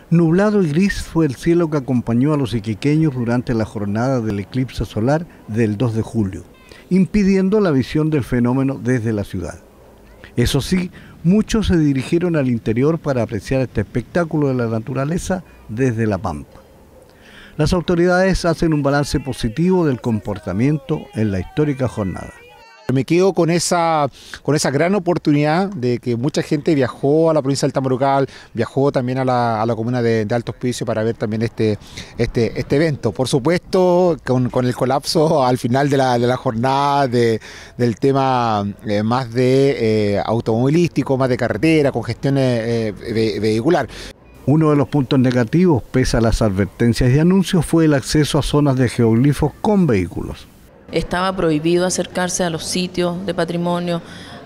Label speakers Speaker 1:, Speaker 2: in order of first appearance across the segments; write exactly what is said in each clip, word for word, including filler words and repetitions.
Speaker 1: Nublado y gris fue el cielo que acompañó a los iquiqueños durante la jornada del eclipse solar del dos de julio, impidiendo la visión del fenómeno desde la ciudad. Eso sí, muchos se dirigieron al interior para apreciar este espectáculo de la naturaleza desde la pampa. Las autoridades hacen un balance positivo del comportamiento en la histórica jornada.
Speaker 2: Me quedo con esa, con esa gran oportunidad de que mucha gente viajó a la provincia del Tamaulipas, viajó también a la, a la comuna de, de Alto Hospicio para ver también este, este, este evento. Por supuesto, con, con el colapso al final de la, de la jornada, de, del tema eh, más de eh, automovilístico, más de carretera, congestión eh, ve, vehicular.
Speaker 1: Uno de los puntos negativos, pese a las advertencias y anuncios, fue el acceso a zonas de geoglifos con vehículos.
Speaker 3: Estaba prohibido acercarse a los sitios de patrimonio,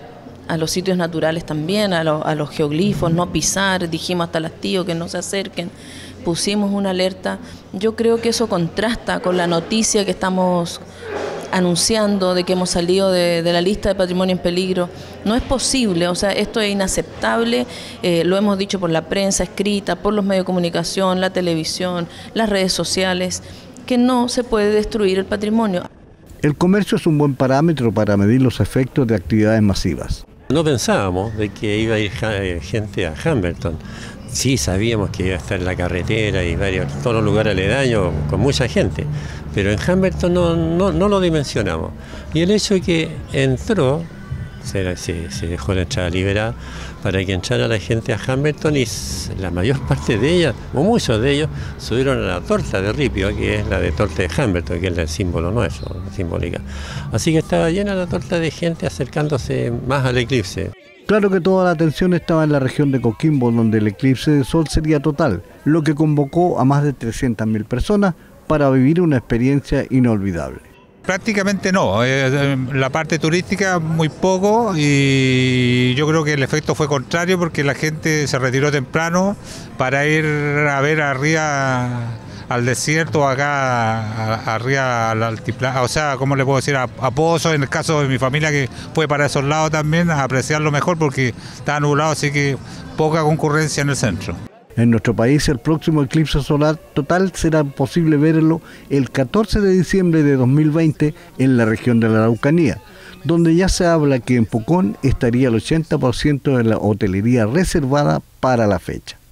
Speaker 3: a los sitios naturales también, a, lo, a los geoglifos, no pisar, dijimos hasta las tíos que no se acerquen, pusimos una alerta. Yo creo que eso contrasta con la noticia que estamos anunciando de que hemos salido de, de la lista de patrimonio en peligro. No es posible, o sea, esto es inaceptable, eh, lo hemos dicho por la prensa escrita, por los medios de comunicación, la televisión, las redes sociales, que no se puede destruir el patrimonio.
Speaker 1: El comercio es un buen parámetro para medir los efectos de actividades masivas.
Speaker 4: No pensábamos de que iba a ir gente a Hamilton. Sí sabíamos que iba a estar en la carretera y varios, todos los lugares aledaños con mucha gente, pero en Hamilton no, no, no lo dimensionamos. Y el hecho de que entró, se, se, se dejó la entrada liberada para que entrara la gente a Hamilton y la mayor parte de ellas, o muchos de ellos, subieron a la torta de ripio, que es la de torta de Hamilton, que es el símbolo nuestro, la simbólica. Así que estaba llena la torta de gente acercándose más al eclipse.
Speaker 1: Claro que toda la atención estaba en la región de Coquimbo, donde el eclipse de sol sería total, lo que convocó a más de trescientas mil personas para vivir una experiencia inolvidable.
Speaker 5: Prácticamente no, la parte turística muy poco y yo creo que el efecto fue contrario porque la gente se retiró temprano para ir a ver arriba al desierto, acá arriba al altiplano, o sea, ¿cómo le puedo decir? A, a Pozo, en el caso de mi familia que fue para esos lados también, a apreciarlo mejor porque estaba nublado, así que poca concurrencia en el centro.
Speaker 1: En nuestro país el próximo eclipse solar total será posible verlo el catorce de diciembre de dos mil veinte en la región de la Araucanía, donde ya se habla que en Pucón estaría el ochenta por ciento de la hotelería reservada para la fecha.